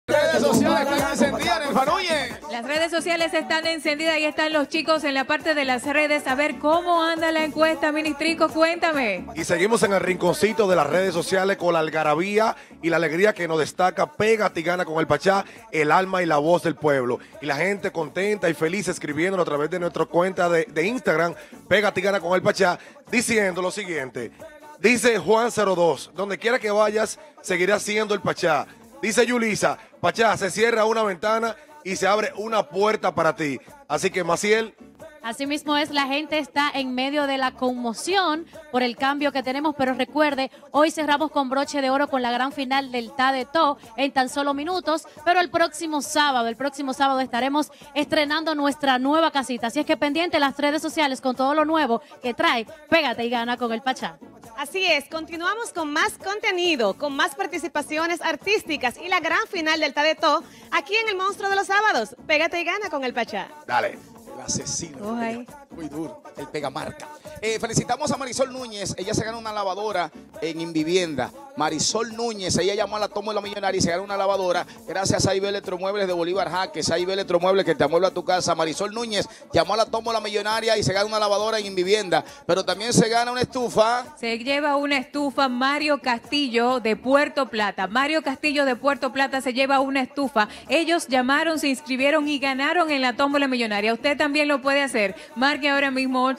Redes sociales están encendidas en el Fanuye. Las redes sociales están encendidas y están los chicos en la parte de las redes. A ver cómo anda la encuesta, Ministrico, cuéntame. Y seguimos en el rinconcito de las redes sociales con la algarabía y la alegría que nos destaca Pégate y Gana con el Pachá, el alma y la voz del pueblo. Y la gente contenta y feliz escribiéndolo a través de nuestra cuenta de Instagram, Pégate y Gana con el Pachá, diciendo lo siguiente. Dice Juan02, donde quiera que vayas, seguirá siendo el Pachá. Dice Yulisa, Pachá, se cierra una ventana y se abre una puerta para ti. Así que, Maciel. Asimismo es, la gente está en medio de la conmoción por el cambio que tenemos, pero recuerde, hoy cerramos con broche de oro con la gran final del TADETO en tan solo minutos, pero el próximo sábado estaremos estrenando nuestra nueva casita, así es que pendiente las redes sociales con todo lo nuevo que trae Pégate y Gana con el Pachá. Así es, continuamos con más contenido, con más participaciones artísticas y la gran final del TADETO aquí en el Monstruo de los Sábados. Pégate y Gana con el Pachá. Dale. El asesino. Muy duro. El pegamarca. Felicitamos a Marisol Núñez. Ella se gana una lavadora en Invivienda. Marisol Núñez, ella llamó a la Tómbola Millonaria y se gana una lavadora gracias a IB Electromuebles de Bolívar Jaques. A IB Electromuebles que te amuebla tu casa. Marisol Núñez llamó a la Tómbola Millonaria y se gana una lavadora en Invivienda. Pero también se gana una estufa. Se lleva una estufa Mario Castillo de Puerto Plata. Mario Castillo de Puerto Plata se lleva una estufa. Ellos llamaron, se inscribieron y ganaron en la Tómbola Millonaria. Usted también lo puede hacer. Marque ahora mismo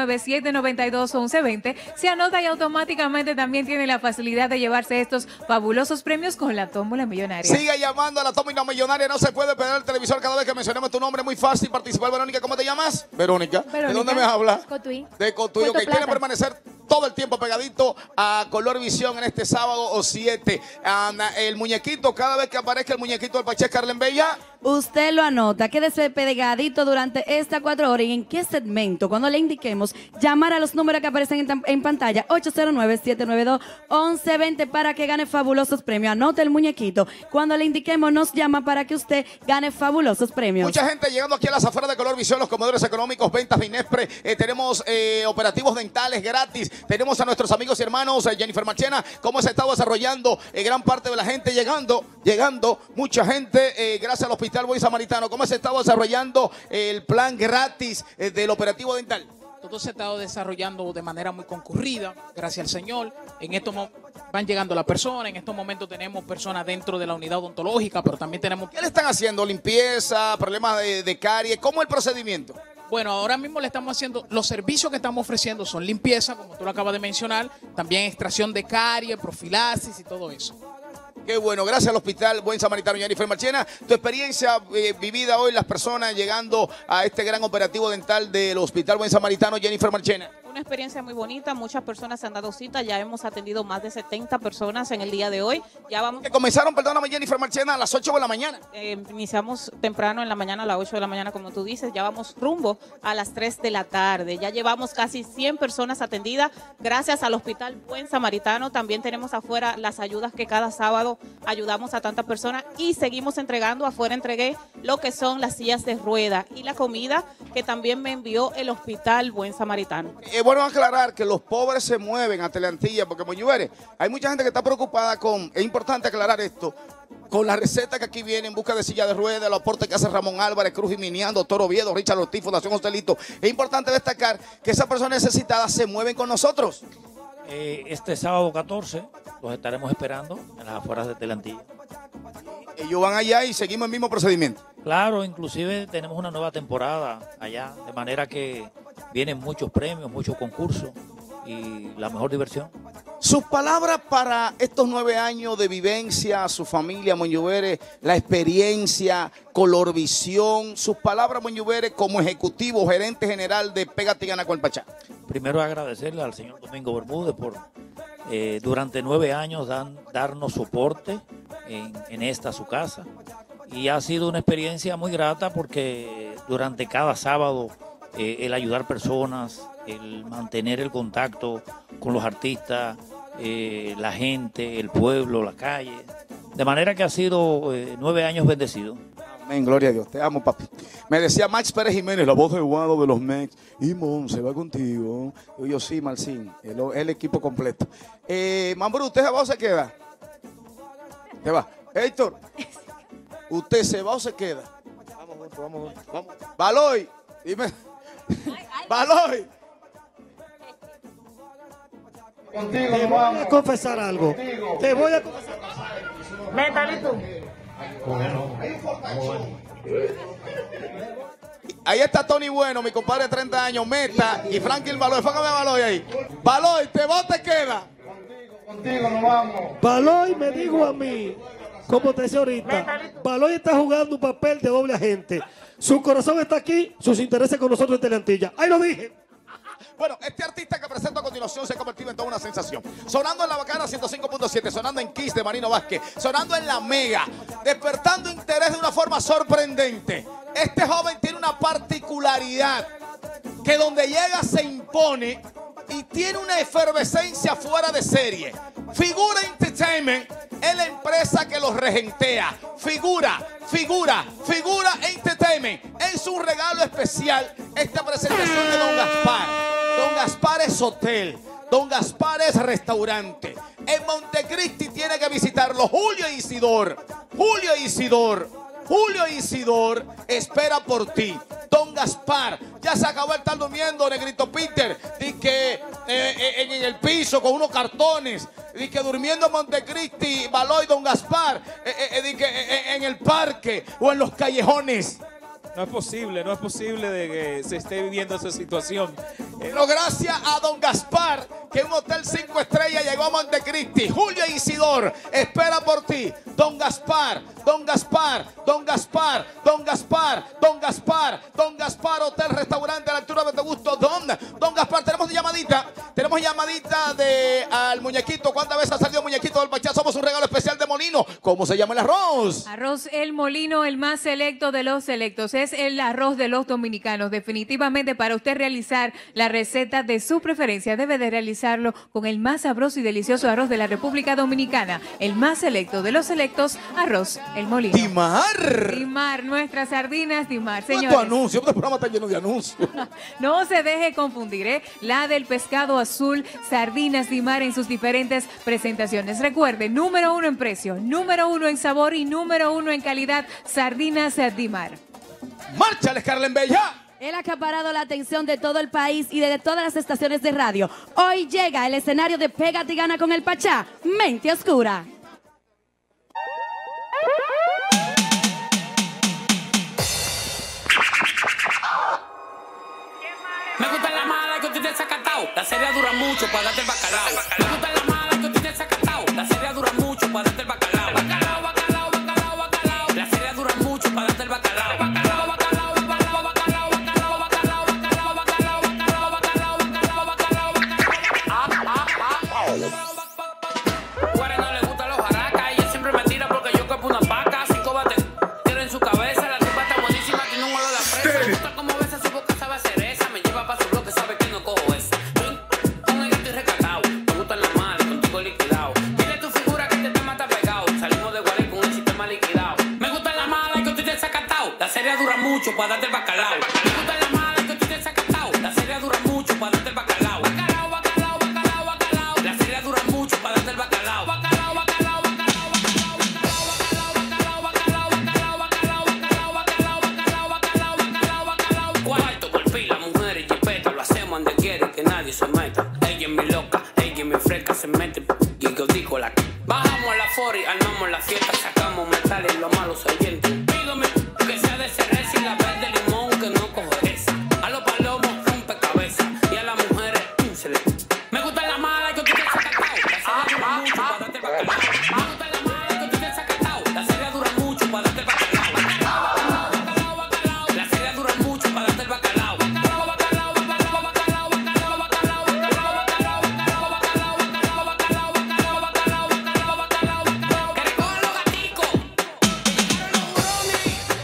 809-792-1120. Se anota y automáticamente también tiene la facilidad de llevarse estos fabulosos premios con la Tómbola Millonaria. Siga llamando a la Tómbola Millonaria. No se puede perder el televisor cada vez que mencionemos tu nombre. Muy fácil participar. Verónica, ¿cómo te llamas? Verónica. ¿De dónde me hablas? Cotuí. De Cotuí. Ok, quiere permanecer todo el tiempo pegadito a Color Visión en este sábado o 7. El muñequito, cada vez que aparezca el muñequito del Pachá Carlen Bella. Usted lo anota, quédese pegadito durante estas 4 horas. ¿Y en qué segmento? Cuando le indiquemos, llamar a los números que aparecen en pantalla, 809-792-1120 para que gane fabulosos premios. Anote el muñequito. Cuando le indiquemos, nos llama para que usted gane fabulosos premios. Mucha gente llegando aquí a las afueras de Color Visión, los comedores económicos, ventas Vinespre. Tenemos operativos dentales gratis. Tenemos a nuestros amigos y hermanos, Jennifer Marchena, cómo se está desarrollando gran parte de la gente llegando, mucha gente, gracias al Hospital Buen Samaritano, cómo se está desarrollando el plan gratis del operativo dental. Todo se ha estado desarrollando de manera muy concurrida, gracias al Señor. En estos van llegando las personas, en estos momentos tenemos personas dentro de la unidad odontológica, pero también tenemos... ¿Qué le están haciendo? ¿Limpieza? ¿Problemas de caries? ¿Cómo es el procedimiento? Bueno, ahora mismo le estamos haciendo, los servicios que estamos ofreciendo son limpieza, como tú lo acabas de mencionar, también extracción de caries, profilaxis y todo eso. Qué bueno, gracias al Hospital Buen Samaritano. Jennifer Marchena, tu experiencia vivida hoy, las personas llegando a este gran operativo dental del Hospital Buen Samaritano, Jennifer Marchena. Una experiencia muy bonita, muchas personas se han dado cita, ya hemos atendido más de 70 personas en el día de hoy. Ya vamos. Que comenzaron, perdóname, Jennifer Marchena, a las 8 de la mañana. Iniciamos temprano en la mañana, a las 8 de la mañana, como tú dices, ya vamos rumbo a las 3 de la tarde. Ya llevamos casi 100 personas atendidas gracias al Hospital Buen Samaritano. También tenemos afuera las ayudas que cada sábado ayudamos a tantas personas y seguimos entregando. Afuera entregué lo que son las sillas de rueda y la comida que también me envió el Hospital Buen Samaritano. Bueno aclarar que los pobres se mueven a Teleantilla, porque Moyuere, hay mucha gente que está preocupada con, es importante aclarar esto, con la receta que aquí viene en busca de silla de ruedas, los aportes que hace Ramón Álvarez, Cruz Jiminián, Doctor Oviedo, Richard Ortiz, Fundación Hostelito. Es importante destacar que esas personas necesitadas se mueven con nosotros. Este sábado 14 los estaremos esperando en las afueras de Teleantilla. Ellos van allá y seguimos el mismo procedimiento. Claro, inclusive tenemos una nueva temporada allá, de manera que vienen muchos premios, muchos concursos y la mejor diversión. Sus palabras para estos 9 años de vivencia, su familia, Moñuvere, la experiencia, Colorvisión, sus palabras, Moñuvere, como ejecutivo, gerente general de Pégate y Gana con el Pachá. Primero agradecerle al señor Domingo Bermúdez por durante 9 años darnos soporte en esta su casa. Y ha sido una experiencia muy grata porque durante cada sábado el ayudar personas, el mantener el contacto con los artistas, la gente, el pueblo, la calle. De manera que ha sido 9 años bendecidos. Amén, gloria a Dios. Te amo, papi. Me decía Max Pérez Jiménez, la voz de Guado de los Mex. Y Mon, se va contigo. Yo sí, Marcín. El equipo completo. Mambrú, ¿usted se va o se queda? ¿Te va? Héctor. ¿Usted se va o se queda? Vamos juntos, vamos juntos. Vamos. Baloy, dime. Baloy. Te voy a confesar algo. Te voy a confesar algo. Mentalito. Ahí está Tony Bueno, mi compadre de 30 años, Meta y Franklin Baloy. Fócame a Baloy ahí. Baloy, ¿te va o te queda? Contigo nos vamos. Baloy me dijo a mí, como te decía ahorita, Baloy está jugando un papel de doble agente. Su corazón está aquí, sus intereses con nosotros en Teleantilla. Ahí lo dije. Bueno, este artista que presento a continuación se ha convertido en toda una sensación. Sonando en La Bacana 105.7, sonando en Kiss de Marino Vázquez, sonando en La Mega, despertando interés de una forma sorprendente. Este joven tiene una particularidad que donde llega se impone y tiene una efervescencia fuera de serie. Figura Entertainment es la empresa que los regentea. Figura Entertainment. Es un regalo especial esta presentación de Don Gaspar. Don Gaspar es hotel. Don Gaspar es restaurante. En Montecristi tiene que visitarlo. Julio Isidor espera por ti. Don Gaspar, ya se acabó de estar durmiendo, Negrito Peter, di que en el piso con unos cartones, di que durmiendo en Montecristi, Baloy, Don Gaspar, di que en el parque o en los callejones. No es posible de que se esté viviendo esa situación. Pero gracias a Don Gaspar, que un hotel 5 estrellas llegó a Montecristi. Julio Isidor espera por ti. Don Gaspar, hotel, restaurante a la altura de tu gusto. Don Gaspar, tenemos llamadita de al muñequito. ¿Cuántas veces ha salido el muñequito del Pachá? Somos un regalo especial de Molino. ¿Cómo se llama el arroz? Arroz El Molino, el más selecto de los selectos. Es el arroz de los dominicanos. Definitivamente, para usted realizar la receta de su preferencia, debe de realizarlo con el más sabroso y delicioso arroz de la República Dominicana. El más selecto de los selectos, Arroz El Molino. Dimar, nuestras sardinas Dimar, señores. ¿Cuánto anuncio? Este programa está lleno de anuncios. No se deje confundir, ¿eh? La del pescado azul, sardinas Dimar en sus diferentes presentaciones. Recuerde, número 1 en precio, número 1 en sabor y número 1 en calidad, sardinas Dimar. ¡Márchale, Carlen Bella! Él ha acaparado la atención de todo el país y de todas las estaciones de radio. Hoy llega el escenario de Pégate y Gana con el Pachá, Mente Oscura. Me gusta la mala que usted te sacatao. La serie dura mucho para darte el bacalao. Me gusta la mala que usted te sacatao. La serie dura mucho para darte el bacalao. Bacalao, bacalao, bacalao, bacalao. La serie dura mucho para darte el bacalao. Bacalao, bacalao, bacalao, bacalao, bacalao, bacalao, bacalao, bacalao, bacalao, bacalao, bacalao, bacalao. Juárez no le gustan los jaracas. Ella siempre me tira porque yo cojo una paca. 5 bates tiene en su cabeza. La tipa está buenísima, tiene un huevo de la presa. Me gusta como besa su boca, sabe hacer esa. Me lleva para su bloque, sabe que no cojo esa. Con el gato y recatao. Me gustan las malas, contigo liquidado. Dile tu figura que este tema está pegado. Salimos de Guaré con el sistema liquidado. Me gustan las malas que usted te sacatao. La serie dura mucho para darte el bacalao. Me gustan las malas que usted te sacatao. La serie dura mucho para darte el bacalao. Bacalao, bacalao, bacalao, bacalao. La serie dura mucho para darte el bacalao. Bacalao, bacalao, bacalao, bacalao, bacalao, bacalao, bacalao, bacalao, bacalao, bacalao, bacalao, bacalao, bacalao, bacalao. Cuarto por pila, mujeres y jipeta. Lo hacemos donde quiere que nadie se meta. Ella es mi loca, ella es mi fresca, se mete y yo digo la que. Bajamos a la fori, armamos la fiesta, sacamos metales y los malos oyentes. Pídome que sea de cereza y la verde limón que no cojo esa. A los palomos rompe cabeza y a las mujeres se le. Me gusta la mala que tú te sacatao. La serie dura mucho para darte el bacalao. Me gusta la mala que tú te sacatao. La serie dura mucho para darte el bacalao. Bacalao, bacalao, bacalao. La serie dura mucho para darte el bacalao. Bacalao, bacalao, bacalao, bacalao, bacalao, bacalao, bacalao, bacalao, bacalao, bacalao, bacalao, bacalao, bacalao, bacalao, bacalao, bacalao. Que recojan los gaticos. Que llegaron los hurones.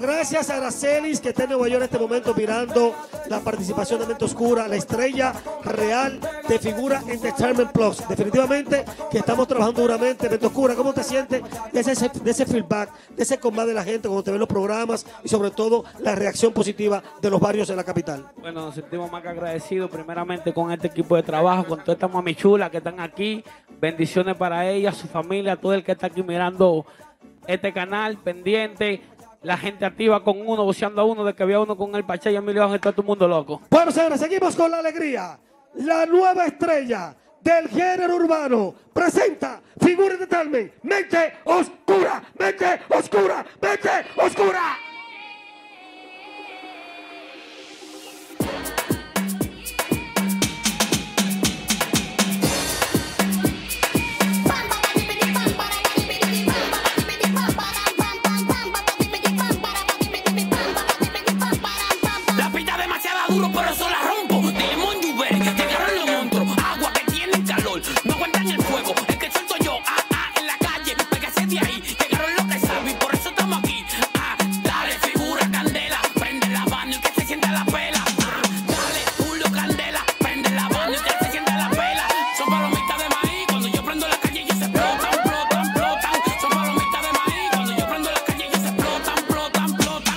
gracias a Aracelis, que está en Nueva York en este momento mirando la participación de Mente Oscura, la estrella real de Figura Entertainment Plus. Definitivamente que estamos trabajando duramente. Mente Oscura, ¿cómo te sientes de ese feedback, de ese combate de la gente cuando te ven los programas y sobre todo la reacción positiva de los barrios en la capital? Bueno, nos sentimos más que agradecidos primeramente con este equipo de trabajo, con todas estas mami chulas que están aquí. Bendiciones para ellas, su familia, todo el que está aquí mirando este canal, pendiente. La gente activa con uno, boceando a uno, de que había uno con el Pachá y Emilio Ángel, todo el mundo loco. Bueno, señores, seguimos con la alegría. La nueva estrella del género urbano presenta Figura Entertainment, Mente Oscura, Mente Oscura, Mente Oscura. Duro, pero eso la rompo. Dile Monjuve, llegaron los monstruos. Agua que tienen calor, no aguantan el fuego. El que suelto yo, en la calle, pégase de ahí. Llegaron los que saben, por eso estamos aquí. Dale, figura, candela, prende la mano y que se sienta la pela. Dale, Julio, candela, prende la mano y que se sienta la pela. Son palomitas de maíz, cuando yo prendo la calle ellos se explotan, explotan, explotan. Son palomitas de maíz, cuando yo prendo la calle ellos se explotan, explotan, explotan.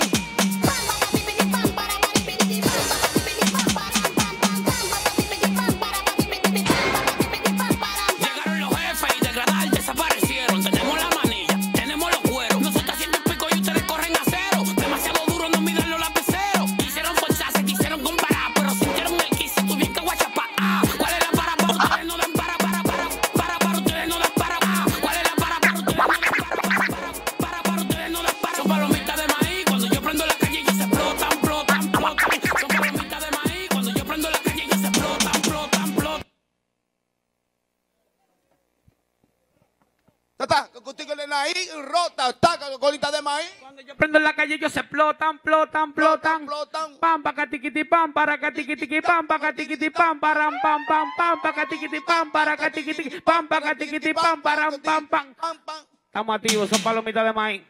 Cuando yo prendo en la calle ellos se explotan, explotan, explotan. Pam, pa, catiquiti, pam, para catiquiti, pam, pa, catiquiti, pam, param, pam, pam, pam, pa, catiquiti, pam, para catiquiti, pam, pa, catiquiti, pam, param, pam, pam. Estamos activos, son palomitas de maíz.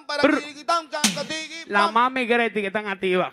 La mami Greti que están activas.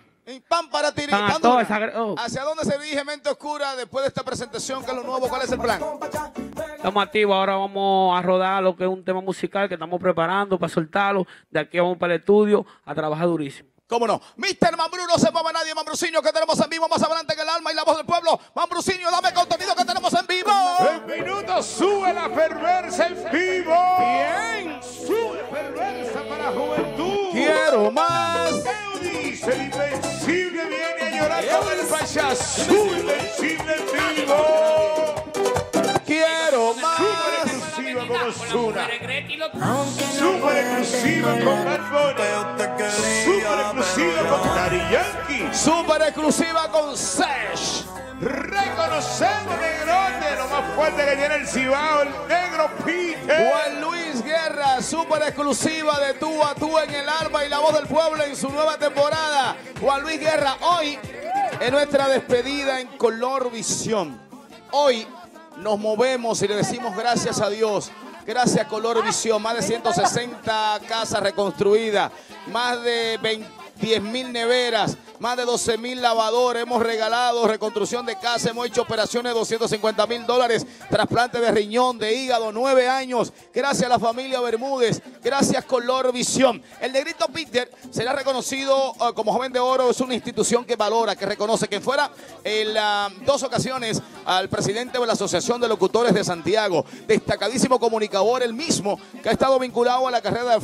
¿Hacia dónde se dirige Mente Oscura después de esta presentación? ¿Qué es lo nuevo? ¿Cuál es el plan? Estamos activos, ahora vamos a rodar lo que es un tema musical que estamos preparando para soltarlo. De aquí vamos para el estudio a trabajar durísimo. ¿Cómo no? Mr. Mambrú, no se mueve nadie. Mambrucinho, que tenemos en vivo más adelante que el alma y la voz del pueblo. Mambrucinho, dame contenido que tenemos en vivo. En minutos sube la perversa en vivo. Bien. Sube perversa para juventud. Quiero más. Dice el invencible viene a llorar con el Pachá. Sube invencible en vivo. Quiero más. Super exclusiva con Ozuna. Super exclusiva con Bad Bunny. Super exclusiva con Daddy Yankee. Super exclusiva con Sesh. Reconocemos, negrote, lo más fuerte que tiene el Cibao, el negro Peter. Juan Luis Guerra, super exclusiva de tú a tú en el alma y la voz del pueblo en su nueva temporada. Juan Luis Guerra, hoy en nuestra despedida en Color Visión. Hoy nos movemos y le decimos gracias a Dios. Gracias a Color Visión, más de 160 casas reconstruidas, más de 10.000 neveras, más de 12.000 lavadoras, hemos regalado reconstrucción de casa, hemos hecho operaciones de $250.000, trasplante de riñón, de hígado, 9 años, gracias a la familia Bermúdez, gracias Color Visión. El negrito Peter será reconocido como joven de oro, es una institución que valora, que reconoce, que fuera en 2 ocasiones al presidente de la Asociación de Locutores de Santiago, destacadísimo comunicador, el mismo que ha estado vinculado a la carrera de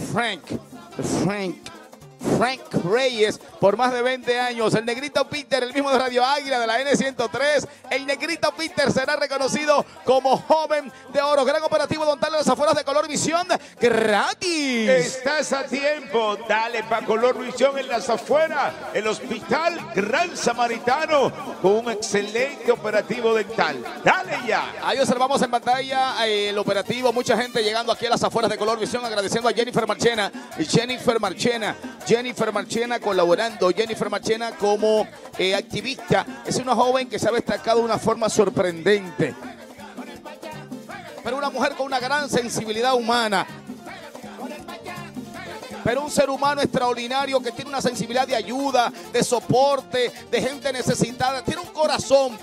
Frank Reyes por más de 20 años. El negrito Peter, el mismo de Radio Águila, de la N103. El negrito Peter será reconocido como joven de oro. Gran operativo Don Tale, las afueras de Color Visión, gratis. Estás a tiempo, dale para Color Visión en las afueras, el Hospital Gran Samaritano, con un excelente operativo dental. Dale ya. Ahí observamos en pantalla el operativo, mucha gente llegando aquí a las afueras de Color Visión, agradeciendo a Jennifer Marchena colaborando, Jennifer Marchena como activista. Es una joven que se ha destacado de una forma sorprendente, pero una mujer con una gran sensibilidad humana. pero un ser humano extraordinario que tiene una sensibilidad de ayuda, de soporte, de gente necesitada. Tiene un corazón,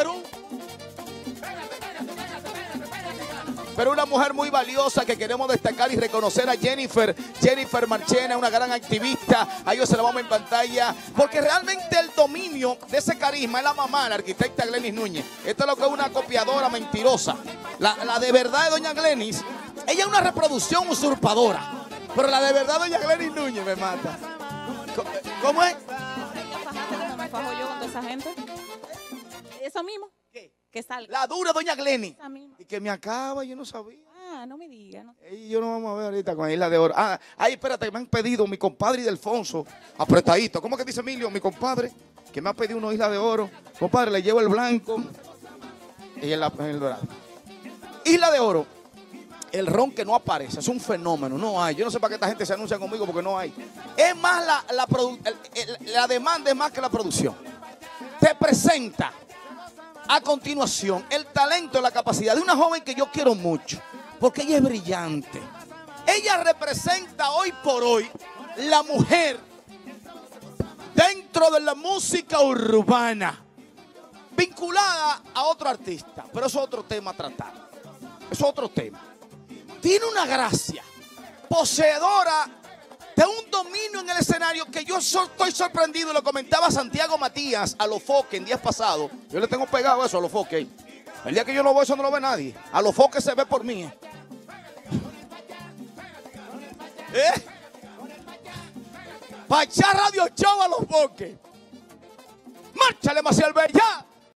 pero una mujer muy valiosa que queremos destacar y reconocer a Jennifer Marchena, una gran activista. A ellos se la vamos en pantalla, porque realmente el dominio de ese carisma es la mamá, la arquitecta Glenis Núñez. Esto es lo que es una copiadora mentirosa. La de verdad de doña Glenis, ella es una reproducción usurpadora, pero la de verdad doña Glenis Núñez me mata. ¿Cómo es? ¿Cómo me fajo yo con toda esa gente? Eso mismo. ¿Qué? Que salga. La dura doña Glenis. Esa misma. Y que me acaba, yo no sabía. Ah, no me digas. No. Y yo no vamos a ver ahorita con Isla de Oro. Ay, espérate, que me han pedido mi compadre Ildefonso, apretadito. ¿Cómo que dice Emilio? Mi compadre, que me ha pedido una Isla de Oro. Compadre, le llevo el blanco y el dorado. Isla de Oro, el ron que no aparece, es un fenómeno, no hay. Yo no sé para qué esta gente se anuncia conmigo porque no hay. Es más, la demanda es más que la producción. Te presenta a continuación el talento, la capacidad de una joven que yo quiero mucho, porque ella es brillante. Ella representa hoy por hoy la mujer dentro de la música urbana, vinculada a otro artista, pero eso es otro tema a tratar. Eso es otro tema. Tiene una gracia, poseedora de un dominio en el escenario que yo estoy sorprendido. Lo comentaba Santiago Matías a los Foques en días pasados. Yo le tengo pegado eso a los Foques. El día que yo no veo eso no lo ve nadie. A los Foques se ve por mí. Pachá Radio Show a los Foques. Márchale, Maciel Bella.